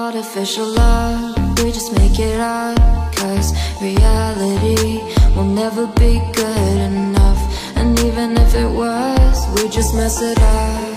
Artificial love, we just make it up, 'cause reality will never be good enough. And even if it was, we just mess it up.